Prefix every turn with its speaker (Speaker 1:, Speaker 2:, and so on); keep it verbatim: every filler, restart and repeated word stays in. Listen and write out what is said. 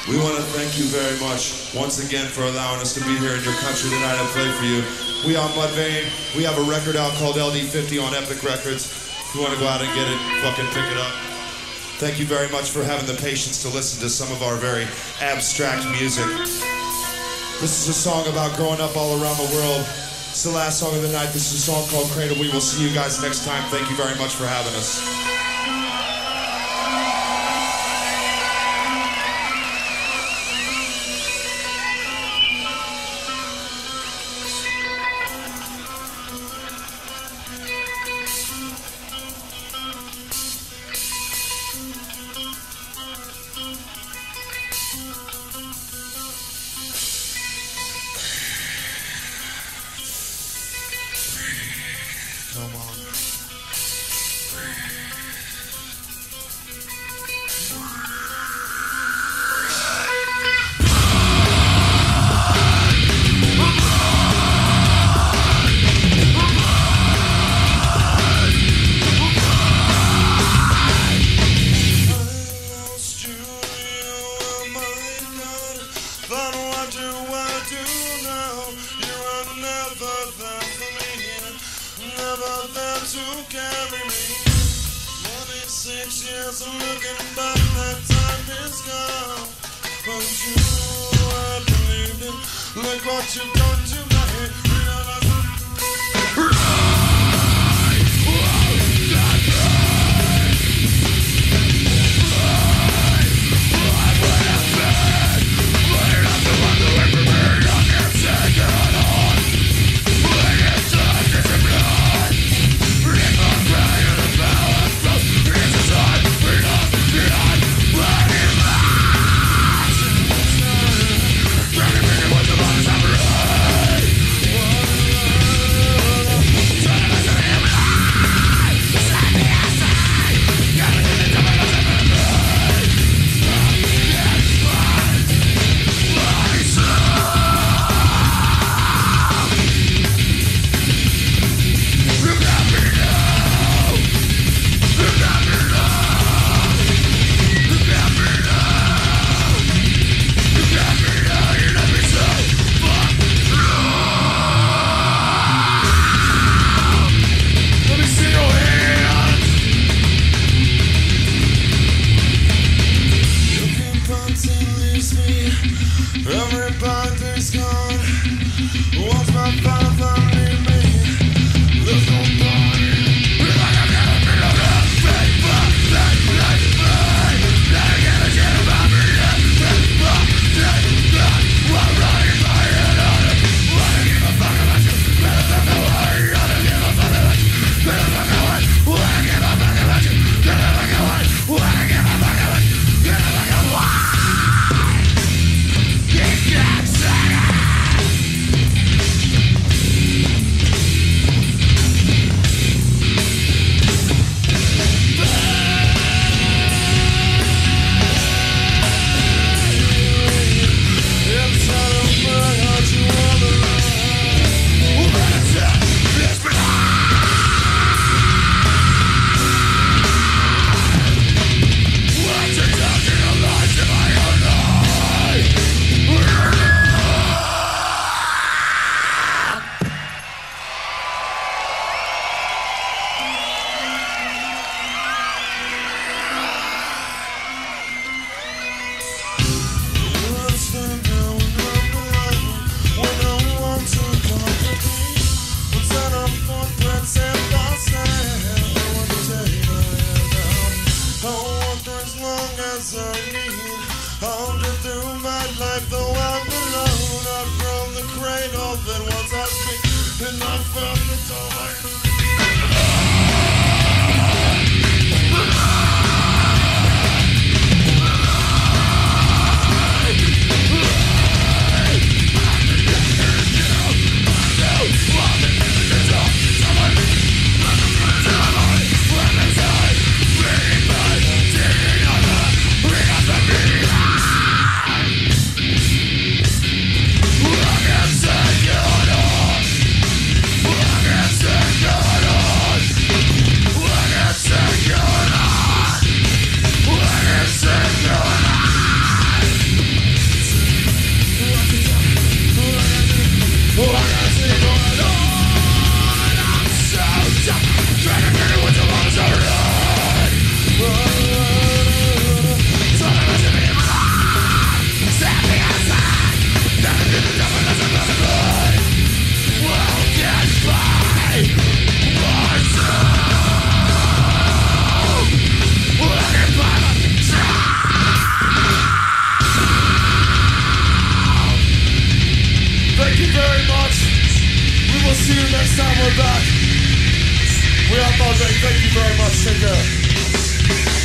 Speaker 1: We want to thank you very much once again for allowing us to be here in your country tonight and play for you. We are Mudvayne. We have a record out called L D fifty on Epic Records. If you want to go out and get it, fucking pick it up. Thank you very much for having the patience to listen to some of our very abstract music. This is a song about growing up all around the world. It's the last song of the night. This is a song called Cradle. We will see you guys next time. Thank you very much for having us. Come on.
Speaker 2: Never there to carry me. Twenty-six years of looking back, that time is gone. But you, I believed in. Look what you've done to me. Realize everybody's gone. What's my father leave me? There's nobody. Hold it through my life, though I'm alone. Not from the cradle, then once I speak, and not from the door. Go! Next time we're back. We are Mudvayne. Thank you very much. Take care.